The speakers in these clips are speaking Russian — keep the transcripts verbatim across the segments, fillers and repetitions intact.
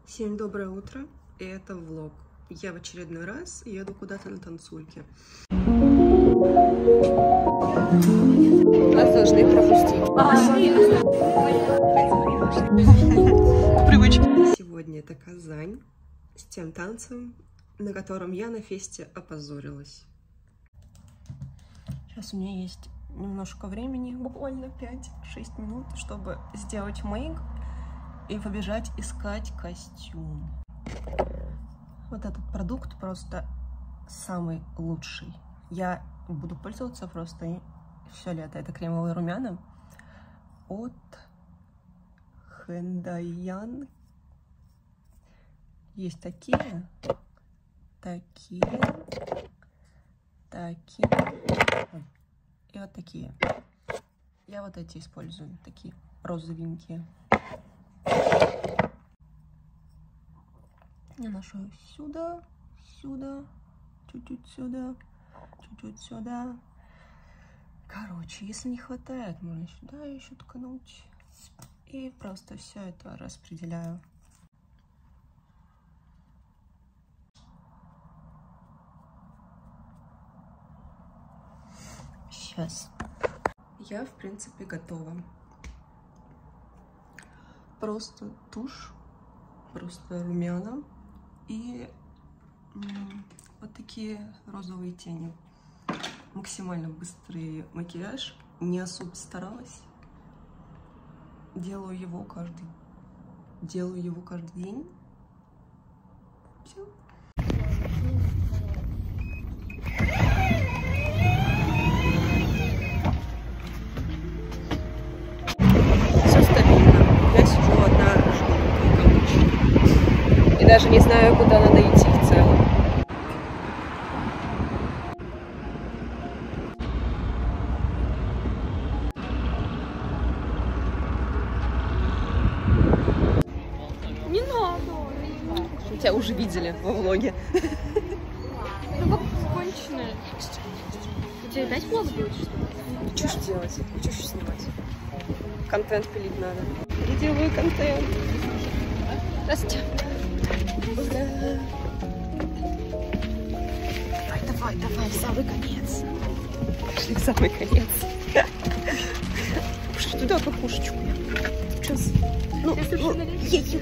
Всем доброе утро, и это влог. Я в очередной раз еду куда-то на танцульке. Нас должны пропустить. Привычка. Сегодня это Казань с тем танцем, на котором я на фесте опозорилась. Сейчас у меня есть немножко времени, буквально пять-шесть минут, чтобы сделать мейк и побежать искать костюм. Вот этот продукт просто самый лучший. Я буду пользоваться просто все лето. Это кремовые румяна от Хэндайян. Есть такие, такие, такие и вот такие. Я вот эти использую, такие розовенькие. Я ношу сюда, сюда, чуть-чуть сюда, чуть-чуть сюда. Короче, если не хватает, можно сюда еще ткнуть. И просто все это распределяю. Сейчас. Я, в принципе, готова. Просто тушь, просто румяна и вот такие розовые тени. Максимально быстрый макияж. Не особо старалась. Делаю его каждый, делаю его каждый день. Все. Все стабильно. Я сижу одна, жду. И даже не знаю, куда надо идти в целом. Не надо. Тебя уже видели во влоге. Ну как конченая. Тебе дать влог делать, что ли? Чушь делать, чушь снимать. Контент пилить надо. Я делаю контент. Здравствуйте. Ура! Давай, давай, давай, в самый конец. Пошли в самый конец. Пошли туда кукушечку. Сейчас. Ну, ну, ей.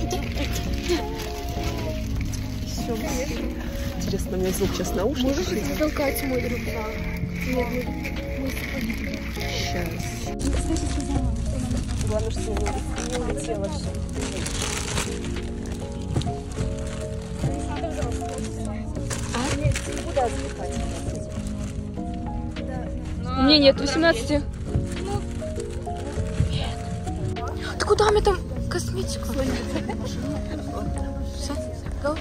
Все. Интересно, у меня звук сейчас наушники. Можешь затолкать мой рюкзак? Нет, мы сапоги. Сейчас. Главное, что не улетело все. А? Нет, ты куда запихать? У меня нет восемнадцати. Ты куда мне там косметику? Все, go.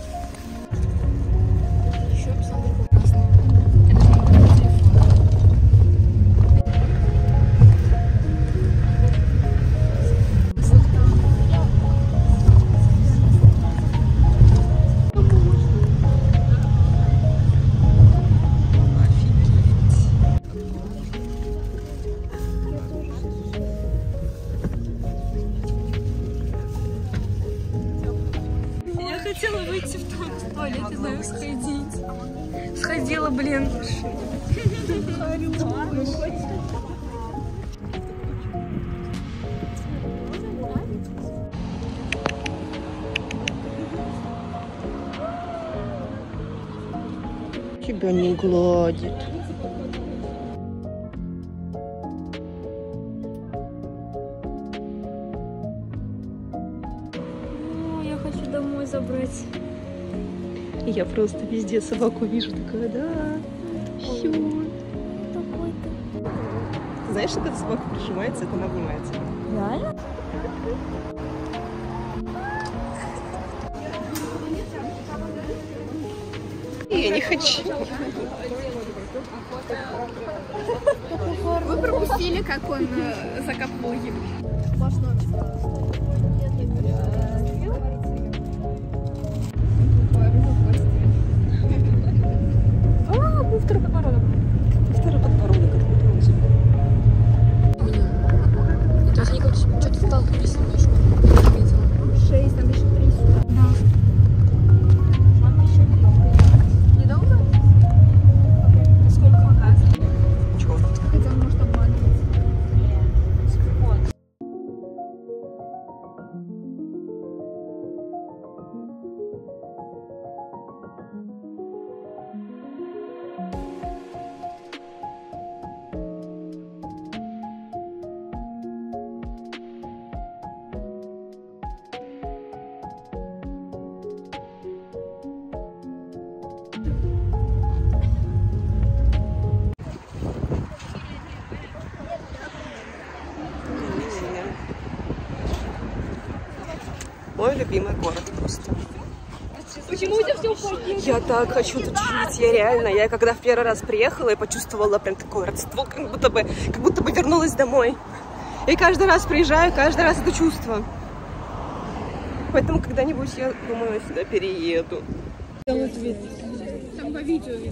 Хотела выйти в туалет, не знаю, сходить. Сходила, блин. Тебя не гладит. Домой забрать. Я просто везде собаку вижу, такая, да, все. Знаешь, когда собака прижимается, это она обнимается. Реально? Я не хочу. Вы пропустили, как он закопал его. Второй подбородок. Второй подбородок, откуда он тебе? То есть они как что-то сталкивались с мной, что я видела. Шесть, там еще три. любимый город просто. Почему у тебя все упадет? Я так хочу тут жить, я реально. Я когда в первый раз приехала, я почувствовала прям такое родство, как будто бы, как будто бы вернулась домой. И каждый раз приезжаю, каждый раз это чувство. Поэтому когда-нибудь, я думаю, я сюда перееду. Там по видео видно.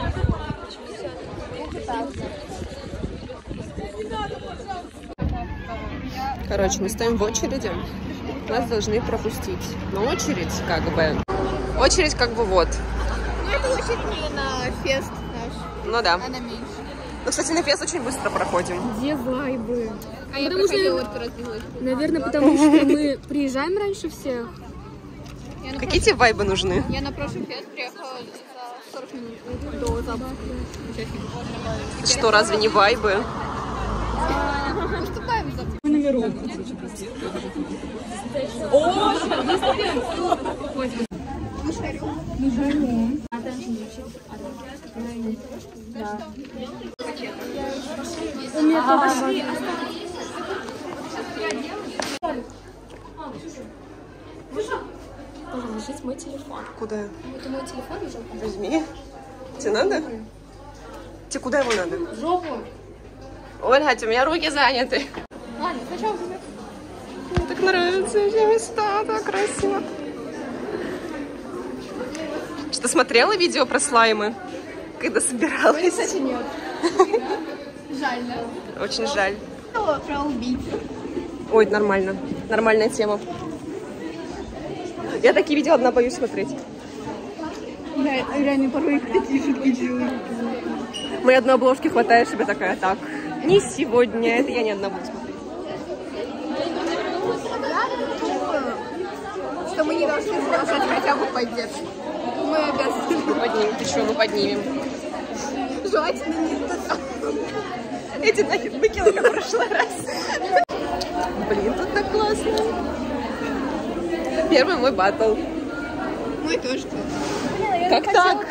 Короче, мы стоим в очереди. Нас должны пропустить. Но очередь как бы... Очередь как бы вот. Ну, это очередь не на фест наш. Ну да. Она меньше. Ну, кстати, на фест очень быстро проходим. Где вайбы? А я Потому проходила что- вот раз делать. Наверное, потому что мы приезжаем раньше всех. Я на Какие тебе вайбы нужны? прош- Я на прошлый фест приехала за сорок минут до запуска. Что, разве не вайбы? Уступаем за Положить мой телефон. Куда? Это мой телефон уже. Возьми. Тебе надо? Тебе куда его надо? В жопу. Ольга, у меня руки заняты. Ладно, сначала тебе. Мне так нравятся эти места, так красиво. Что, смотрела видео про слаймы? Когда собиралась? Кстати, нет. Жаль, да? Очень жаль. Про убийцу. Ой, нормально. Нормальная тема. Я такие видео одна боюсь смотреть. Я реально порой такие шутки делаю. Моей одной обложки хватает, чтобы такая, так, не сегодня, это я не одна буду смотреть. Что мы не должны продолжать хотя бы поддержку. Мы обязаны. Мы поднимем, ты что, мы поднимем. Желательно не туда. Эти нахер выкинули в прошлый раз. Блин, тут так классно. Первый мой баттл. Мы тоже. Как так?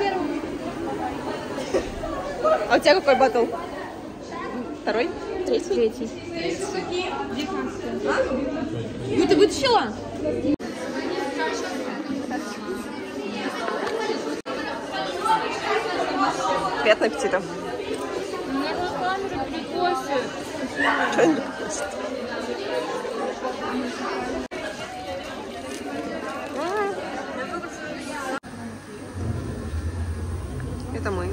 А у тебя какой баттл? Второй? Третий? Третий. Ну ты вытащила? Приятного аппетита. Что они просят? Это мы.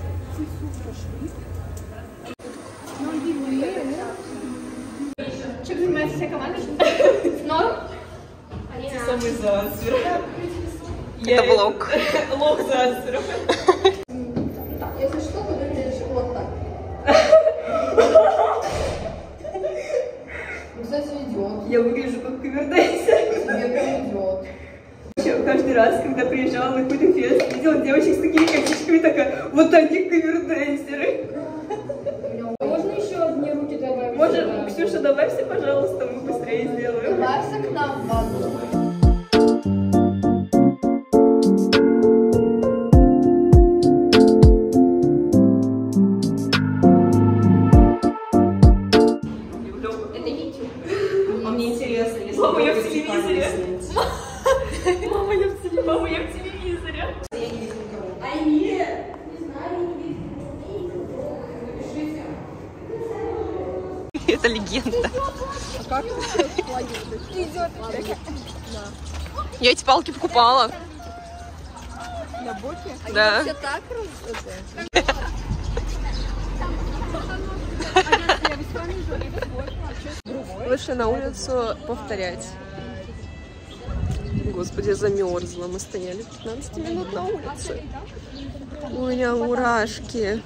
Чем занимается вся команда? Норм? Самый Зацер. Это влог. Лох Зацер. Если что, то выглядишь вот так. Кстати, идет. Я выгляжу как ковердайсер. Тебе прям идет. Вообще, каждый раз, когда приезжала на какой-то фест, видела девочек с такими косичками, такая, вот они ковердайсеры. Можно еще одни руки добавить? Может, Ксюша, добавься, пожалуйста, мы быстрее сделаем. Добавься к нам в ванну. А мне интересно, если мама, я в телевизоре. Мама, я в телевизоре. Мама, я в телевизоре. Я не вижу никого. А нет. Это легенда. Я эти палки покупала. На боке? Да. Все так круто. Вышли на улицу повторять. Господи, замерзла. Мы стояли пятнадцать минут на улице. У меня мурашки.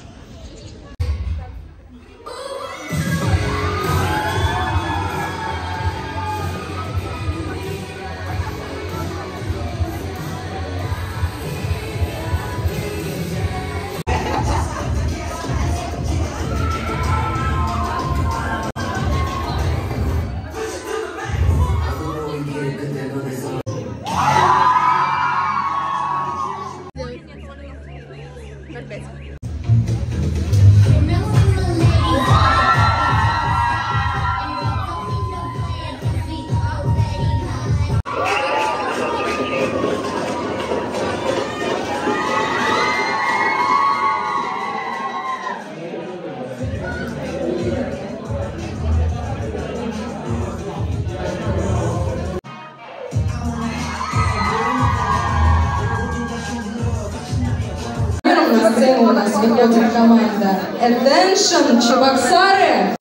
сцену у нас выходит команда Attention Чебоксары.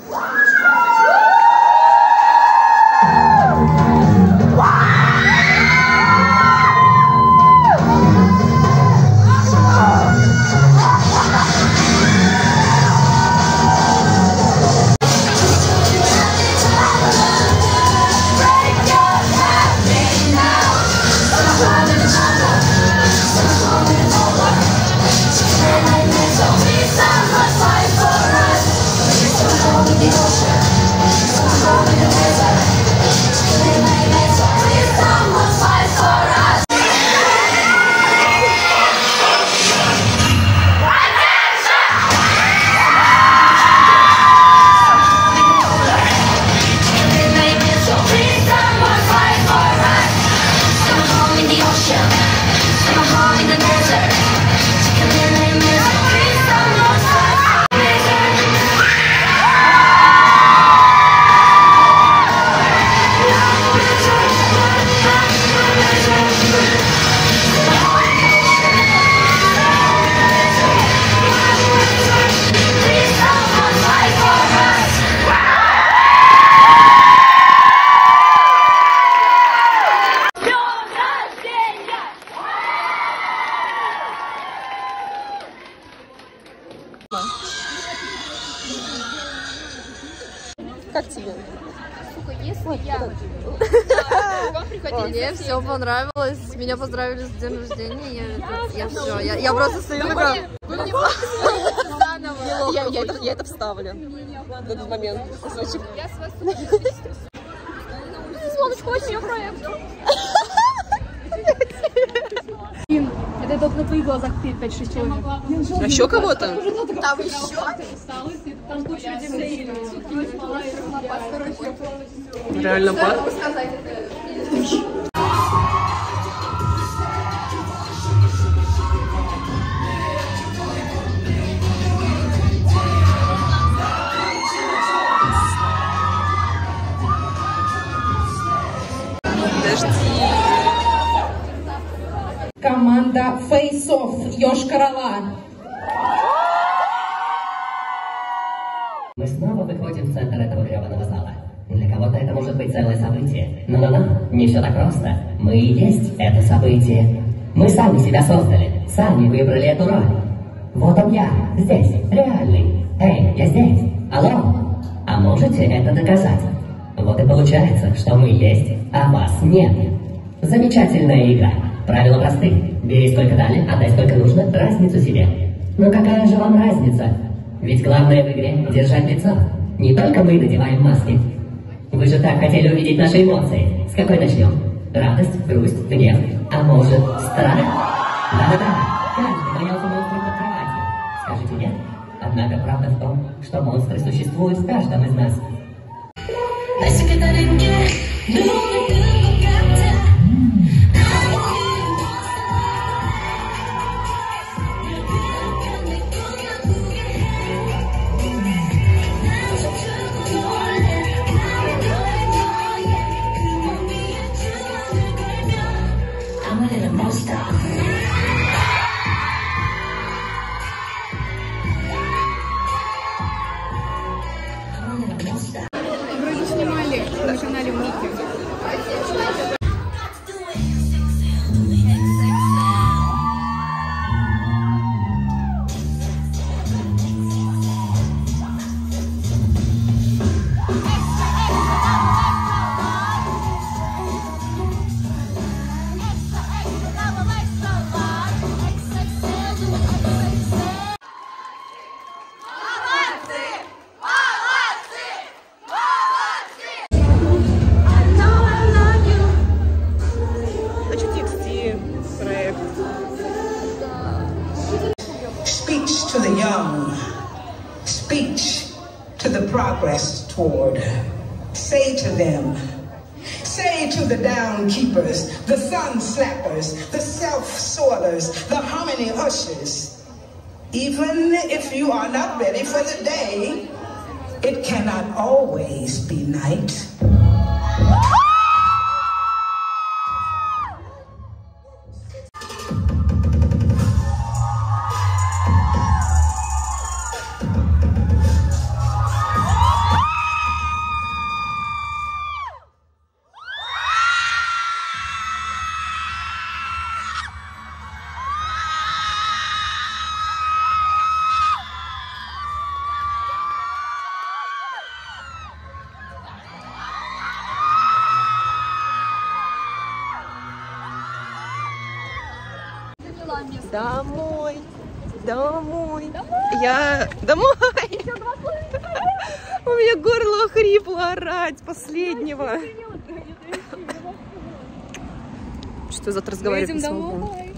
Как тебе? Сука, если я... Мне все понравилось. Меня поздравили с днем рождения. Я, я все. Я, я просто стою такая. Я, я, это, я это вставлю в этот момент. Я с вас... Солнышко, очень ее проект. Это только на твоих глазах пять-шесть человек. Еще кого-то? Там еще? Там куча людей. Реально пар? Команда Face Off Йошкар-Ола. Мы снова выходим в центр этого гребаного зала. Для кого-то это может быть целое событие. Но нам не все так просто. Мы и есть это событие. Мы сами себя создали, сами выбрали эту роль. Вот он я, здесь, реальный. Эй, я здесь. Алло. А можете это доказать? Вот и получается, что мы есть, а вас нет. Замечательная игра. Правила просты. Бери сколько дали, отдай сколько нужно, разницу себе. Но какая же вам разница? Ведь главное в игре — держать лицо. Не только мы надеваем маски. Вы же так хотели увидеть наши эмоции. С какой начнем? Радость, грусть, гнев, а может, страх? Да-да-да, каждый боялся монстров под кроватью. Скажите нет? Однако правда в том, что монстры существуют в каждом из нас. Вроде снимали на канале Муки. Speech to the young, speech to the progress toward. Say to them, say to the down keepers, the sun slappers, the self-soilers, the harmony ushers, even if you are not ready for the day, it cannot always be night. Домой. Домой. Я... Домой. У меня горло хрипло орать последнего. Что завтра разговаривать не смогу.